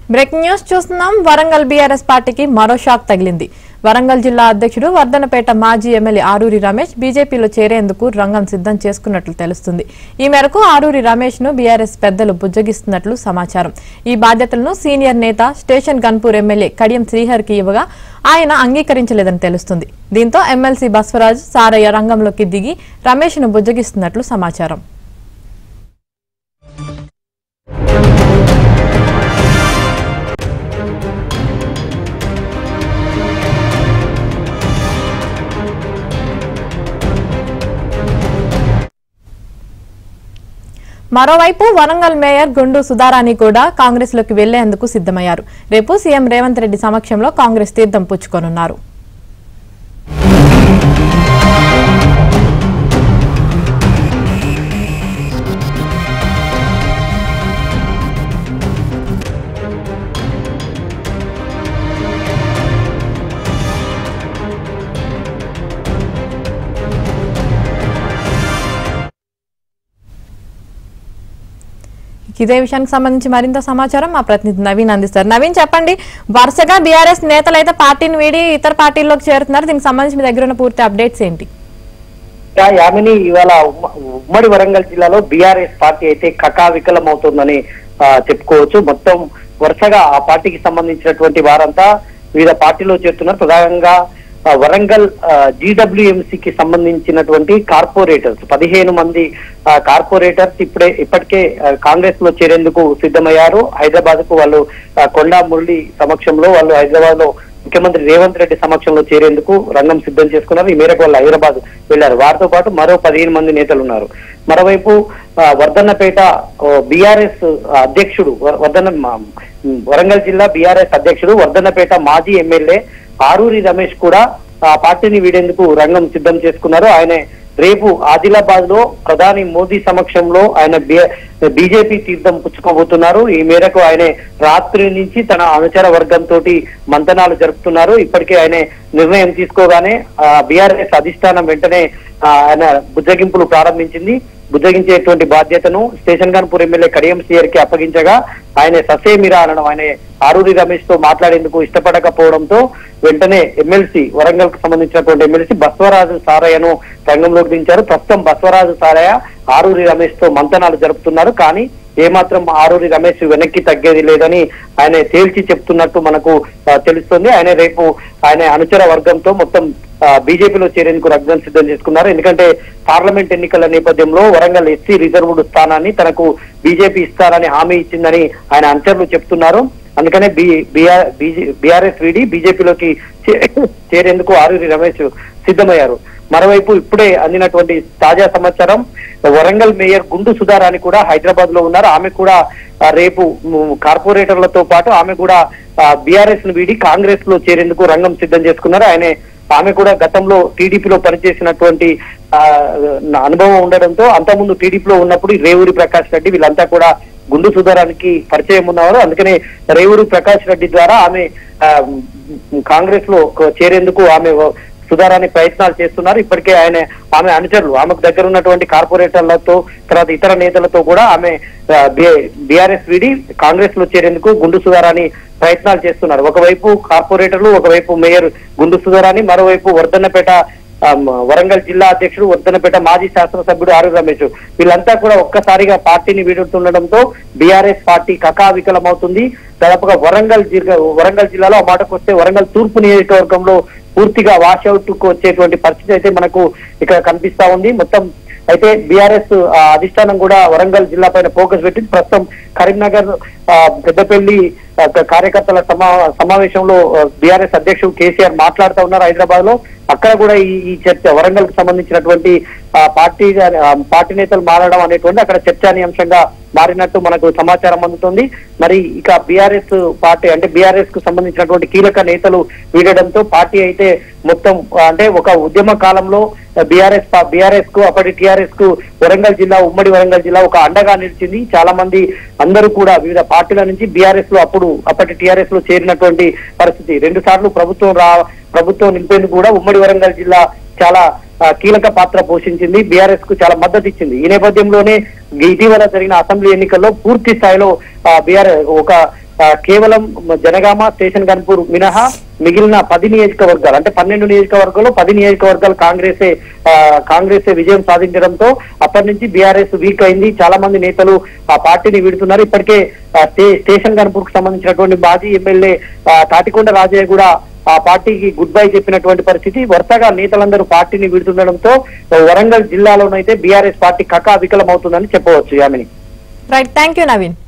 Breaking news చూస్తున్నాం. Warangal BRS పార్టీకి మరో షాక్ తగిలింది. వరంగల్ జిల్లా అధ్యక్షుడు వర్ధనపేట మాజీ ఎమ్మెల్యే ఆరూరి రమేష్ బీజేపీలో చేరేందుకు రంగం సిద్ధం చేసుకున్నట్లు తెలుస్తుంది. ఈ మేరకు ఆరూరి రమేష్ ను బీఆర్ఎస్ పెద్దలు బుజ్జగిస్తున్నట్లు సమాచారం. ఈ బాధ్యతలను సీనియర్ నేత స్టేషన్ గన్పూర్ ఎమ్మెల్యే కడియం శ్రీహరికి ఇవ్వగా ఆయన అంగీకరించలేదని తెలుస్తుంది. దీంతో ఎమ్మెల్సీ బస్వరాజ్ సారయ్య రంగంలోకి దిగి రమేష్ ను బుజ్జగిస్తున్నట్లు సమాచారం. మరోవైపు వరంగల్ మేయర్ గుండు సుధారాణి కూడా కాంగ్రెస్ లోకి వెళ్లేందుకు సిద్ధమయ్యారు. రేపు సీఎం రేవంత్ రెడ్డి సమక్షంలో కాంగ్రెస్ తీర్థం పుచ్చుకోనున్నారు. ఇదే విషయానికి సంబంధించి మరింత సమాచారం మా ప్రతినిధి నవీన్ అందిస్తారు. నవీన్, చెప్పండి. వరుసగా బీఆర్ఎస్ నేతలు అయితే పార్టీని వీడి ఇతర పార్టీల్లోకి చేరుతున్నారు. దీనికి సంబంధించి మీ దగ్గర ఉన్న పూర్తి అప్డేట్స్ ఏంటి? యామిని, ఇవాళ ఉమ్మడి వరంగల్ జిల్లాలో బీఆర్ఎస్ పార్టీ అయితే కకావికలం అవుతుందని చెప్పుకోవచ్చు. మొత్తం వరుసగా ఆ పార్టీకి సంబంధించినటువంటి వారంతా వివిధ పార్టీలో చేరుతున్నారు. ప్రధానంగా వరంగల్ జీడబ్ల్యూఎంసీకి సంబంధించినటువంటి కార్పొరేటర్స్ 15 మంది కార్పొరేటర్స్ ఇప్పటికే కాంగ్రెస్ లో చేరేందుకు సిద్ధమయ్యారు. హైదరాబాద్ కు వాళ్ళు కొండా మురళి సమక్షంలో వాళ్ళు హైదరాబాద్ లో ముఖ్యమంత్రి రేవంత్ రెడ్డి సమక్షంలో చేరేందుకు రంగం సిద్ధం చేసుకున్నారు. ఈ మేరకు వాళ్ళు హైదరాబాద్ వెళ్లారు. వారితో పాటు మరో 15 మంది నేతలు ఉన్నారు. మరోవైపు వర్ధన్నపేట బీఆర్ఎస్ అధ్యక్షుడు వరంగల్ జిల్లా బీఆర్ఎస్ అధ్యక్షుడు వర్ధన్నపేట మాజీ ఎమ్మెల్యే ఆరూరి రమేష్ కూడా ఆ పార్టీని వీడేందుకు రంగం సిద్ధం చేసుకున్నారు. ఆయన రేపు ఆదిలాబాద్ లో ప్రధాని మోదీ సమక్షంలో ఆయన బీజేపీ తీర్థం పుచ్చుకోబోతున్నారు. ఈ మేరకు ఆయన రాత్రి నుంచి తన అనుచర వర్గంతో మంతనాలు జరుపుతున్నారు. ఇప్పటికే ఆయన నిర్ణయం తీసుకోగానే బీఆర్ఎస్ అధిష్టానం వెంటనే ఆయన బుజ్జగింపులు ప్రారంభించింది. బుజ్జగించేటువంటి బాధ్యతను స్టేషన్ గన్పూర్ ఎమ్మెల్యే కడియం శ్రీహరికి అప్పగించగా ఆయన ససేమిరా అనడం, ఆయన ఆరూరి రమేష్ తో మాట్లాడేందుకు ఇష్టపడకపోవడంతో వెంటనే ఎమ్మెల్సీ వరంగల్ కు సంబంధించినటువంటి ఎమ్మెల్సీ బస్వరాజు సారయ్యను రంగంలోకి దించారు. ప్రస్తుతం బస్వరాజు సారయ్య ఆరూరి రమేష్ తో మంతనాలు జరుపుతున్నారు. కానీ ఏమాత్రం ఆరూరి రమేష్ వెనక్కి తగ్గేది లేదని ఆయన తేల్చి చెప్తున్నట్టు మనకు తెలుస్తుంది. ఆయన రేపు ఆయన అనుచర వర్గంతో మొత్తం బీజేపీలో చేరేందుకు రంగం సిద్ధం చేసుకున్నారు. ఎందుకంటే పార్లమెంట్ ఎన్నికల నేపథ్యంలో వరంగల్ ఎస్సీ రిజర్వ్డ్ స్థానాన్ని తనకు బీజేపీ ఇస్తారని హామీ ఇచ్చిందని ఆయన అనుచరులు చెప్తున్నారు. అందుకనే బీఆర్ఎస్ వీడి బీజేపీలోకి చేరేందుకు ఆరూరి రమేష్ సిద్ధమయ్యారు. మరోవైపు ఇప్పుడే అందినటువంటి తాజా సమాచారం, వరంగల్ మేయర్ గుండు సుధారాణి కూడా హైదరాబాద్ లో ఉన్నారు. ఆమె కూడా రేపు కార్పొరేటర్లతో పాటు ఆమె కూడా బీఆర్ఎస్ ను వీడి కాంగ్రెస్ లో చేరేందుకు రంగం సిద్ధం చేసుకున్నారు. ఆమె కూడా గతంలో టీడీపీలో పనిచేసినటువంటి అనుభవం ఉండడంతో అంతకుముందు టీడీపీలో ఉన్నప్పుడు రేవూరి ప్రకాష్ రెడ్డి వీళ్ళంతా కూడా గుండు సుధారానికి పరిచయం ఉన్నవారు. అందుకనే రేవూరి ప్రకాష్ రెడ్డి ద్వారా ఆమె కాంగ్రెస్ లో చేరేందుకు ఆమె సుధారాన్ని ప్రయత్నాలు చేస్తున్నారు. ఇప్పటికే ఆమె అనుచరులు ఆమెకు దగ్గర ఉన్నటువంటి కార్పొరేటర్లతో తర్వాత ఇతర నేతలతో కూడా ఆమె బీఆర్ఎస్ వీడి కాంగ్రెస్ లో చేరేందుకు గుండు సుధారాన్ని ప్రయత్నాలు చేస్తున్నారు. ఒకవైపు కార్పొరేటర్లు, ఒకవైపు మేయర్ గుండు సుధారాన్ని, మరోవైపు వర్ధన్నపేట వరంగల్ జిల్లా అధ్యక్షుడు వర్ధన్నపేట మాజీ శాసనసభ్యుడు ఆరూరి రమేష్ వీళ్ళంతా కూడా ఒక్కసారిగా పార్టీని వీడుతుండడంతో బీఆర్ఎస్ పార్టీ కకావికలం అవుతుంది. దాదాపుగా వరంగల్ జిల్లాలో ఆ మాటకు వస్తే వరంగల్ తూర్పు నియోజకవర్గంలో పూర్తిగా వాషౌట్ కు వచ్చేటువంటి పరిస్థితి అయితే మనకు ఇక్కడ కనిపిస్తా ఉంది. మొత్తం అయితే బీఆర్ఎస్ అధిష్టానం కూడా వరంగల్ జిల్లా పైన ఫోకస్ పెట్టింది. ప్రస్తుతం కరీంనగర్ పెద్దపల్లి కార్యకర్తల సమావేశంలో బీఆర్ఎస్ అధ్యక్షుడు కేసీఆర్ మాట్లాడుతూ ఉన్నారు హైదరాబాద్ లో. అక్కడ కూడా ఈ చర్చ వరంగల్ కు సంబంధించినటువంటి పార్టీ నేతలు మారడం అనేటువంటి అక్కడ చర్చానీయాంశంగా మారినట్టు మనకు సమాచారం అందుతుంది. మరి ఇక బీఆర్ఎస్ పార్టీ అంటే బీఆర్ఎస్ కు సంబంధించినటువంటి కీలక నేతలు వీడడంతో పార్టీ అయితే మొత్తం అంటే ఒక ఉద్యమ కాలంలో బీఆర్ఎస్ కు అప్పటి టీఆర్ఎస్ కు ఉమ్మడి వరంగల్ జిల్లా ఒక అండగా నిలిచింది. చాలా మంది అందరూ కూడా వివిధ పార్టీల నుంచి బీఆర్ఎస్ లో అప్పటి టీఆర్ఎస్ లో చేరినటువంటి పరిస్థితి. 2 సార్లు ప్రభుత్వం నిలిపేందుకు కూడా ఉమ్మడి వరంగల్ జిల్లా చాలా కీలక పాత్ర పోషించింది. బీఆర్ఎస్ కు చాలా మద్దతు ఇచ్చింది. ఈ నేపథ్యంలోనే ఇటీవల జరిగిన అసెంబ్లీ ఎన్నికల్లో పూర్తి స్థాయిలో బీఆర్ఎస్ ఒక కేవలం జనగామ, స్టేషన్ గన్పూర్ మినహా మిగిలిన 10 నియోజకవర్గాలు అంటే 12 నియోజకవర్గాల్లో 10 నియోజకవర్గాలు కాంగ్రెసే విజయం సాధించడంతో అప్పటి నుంచి బీఆర్ఎస్ వీక్ అయింది. చాలా మంది నేతలు ఆ పార్టీని వీడుతున్నారు. ఇప్పటికే స్టేషన్ గన్పూర్ కు సంబంధించినటువంటి మాజీ ఎమ్మెల్యే తాటికొండ రాజయ్య కూడా ఆ పార్టీకి గుడ్ బై చెప్పినటువంటి పరిస్థితి. వరుసగా నేతలందరూ పార్టీని వీడుతుండడంతో వరంగల్ జిల్లాలోనైతే బీఆర్ఎస్ పార్టీ కకావికలం అవుతుందని చెప్పవచ్చు. Yamini. Right, thank you Naveen.